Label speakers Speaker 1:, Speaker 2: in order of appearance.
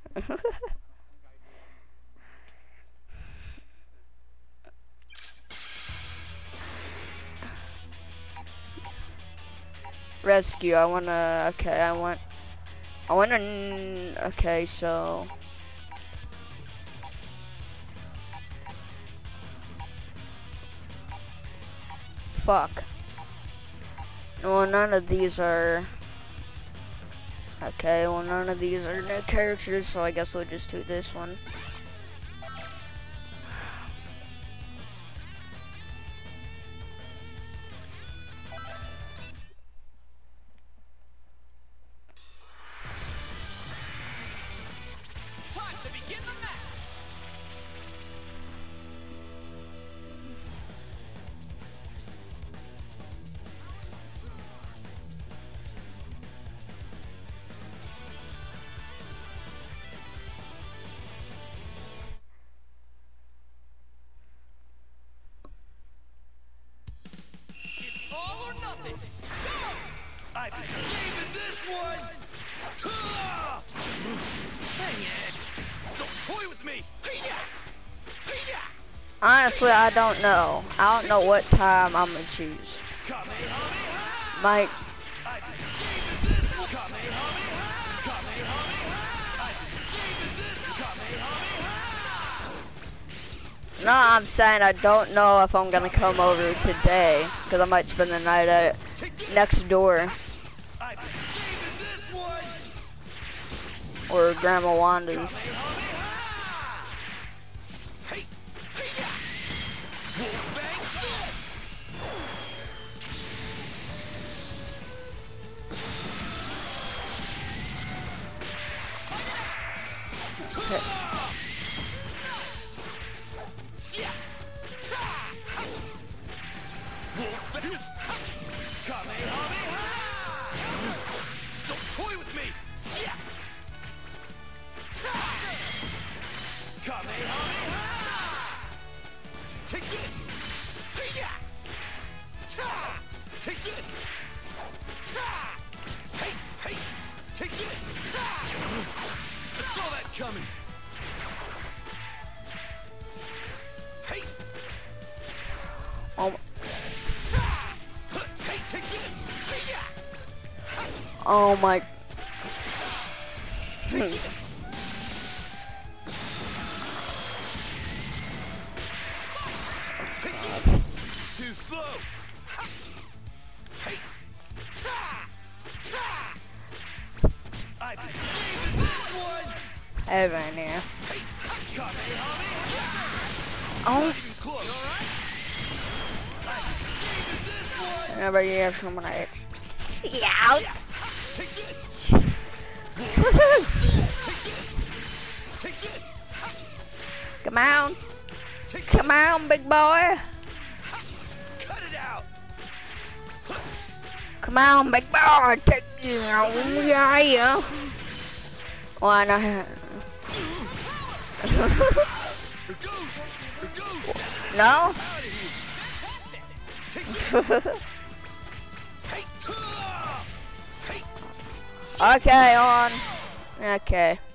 Speaker 1: Rescue. I wanna. Okay, I wanna. Okay, so. Fuck. Well, none of these are. Okay, well, none of these are new characters, so I guess we'll just do this one.
Speaker 2: Time to begin the match. It's all or nothing. Go!
Speaker 3: I've been saving this one! Dang it! Don't toy with me! Hey-ya! Hey-ya!
Speaker 1: Honestly, I don't know. I don't know what time I'm gonna choose.
Speaker 3: Kamehameha!
Speaker 1: Might.
Speaker 3: I've been saving this one! Kamehameha! Kamehameha! I've been saving this one! Kamehameha!
Speaker 1: No, I'm saying I don't know if I'm gonna come over today, because I might spend the night at next door
Speaker 3: I've been saving this one!
Speaker 1: or Grandma Wanda's.
Speaker 3: Hey! Hey-ya! Wolfbang fist!
Speaker 1: Okay.
Speaker 3: Kamehameha! Don't toy with me! Kamehameha! Take this! Hey-ya! Take this! Hey! Hey! Take this! I saw that coming! Hey!
Speaker 1: Oh,
Speaker 3: Hey, take this! Hey-ya!
Speaker 1: oh my.
Speaker 3: Take this! Take this! Too slow! Hey! I've been saving this one!
Speaker 1: Evan here.
Speaker 3: Hey! Kamehameha!
Speaker 1: Oh,
Speaker 3: Not even close! I've been saving this one!
Speaker 1: whenever you have someone I. Yeah.
Speaker 3: Take this!
Speaker 1: Woohoo!
Speaker 3: Take this! Take this!
Speaker 1: Come on.
Speaker 3: Take this!
Speaker 1: Come on, big boy.
Speaker 3: Cut it out!
Speaker 1: Come on, big boy. Take you. Yeah. Why not?
Speaker 3: Here goes! Here goes!
Speaker 1: No?
Speaker 3: Out of here! Take this! Hey! Hey!
Speaker 1: Okay, on. Okay.